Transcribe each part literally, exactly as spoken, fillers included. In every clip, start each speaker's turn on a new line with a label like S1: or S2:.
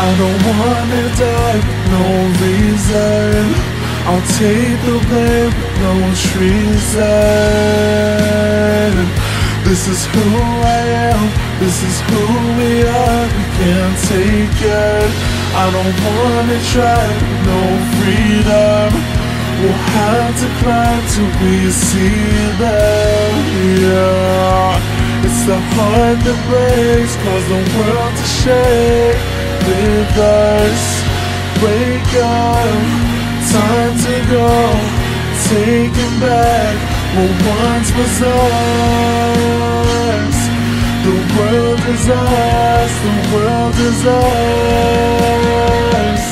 S1: I don't wanna die with no reason. I'll take the blame with no treason. This is who I am, this is who we are. We can't take it. I don't wanna try with no freedom. We'll have to climb till we see them, yeah. It's the heart that breaks, cause the world to shake with us. Wake up, time to go, taking back what once was ours. The world is ours, the world is ours.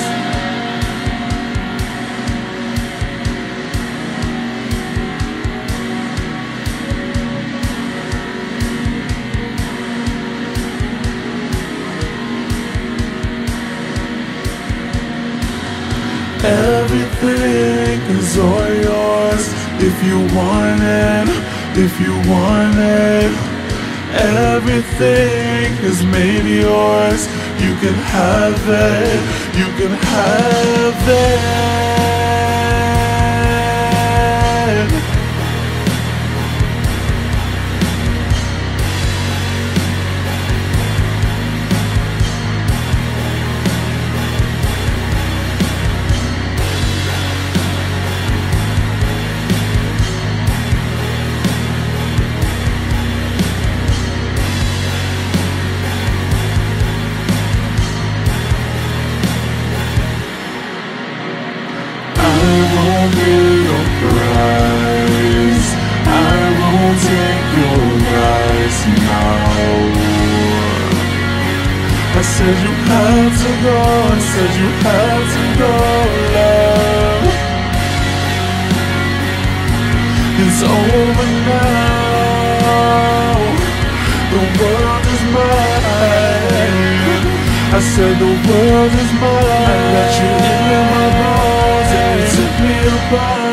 S1: Everything is all yours if you want it, if you want it. Everything is made yours. You can have it, you can have it. I won't be your prize. I won't take your lies now. I said you have to go, I said you have to go, love. It's over now. The world is mine. I said the world is mine. I let you in my bones and you took me apart.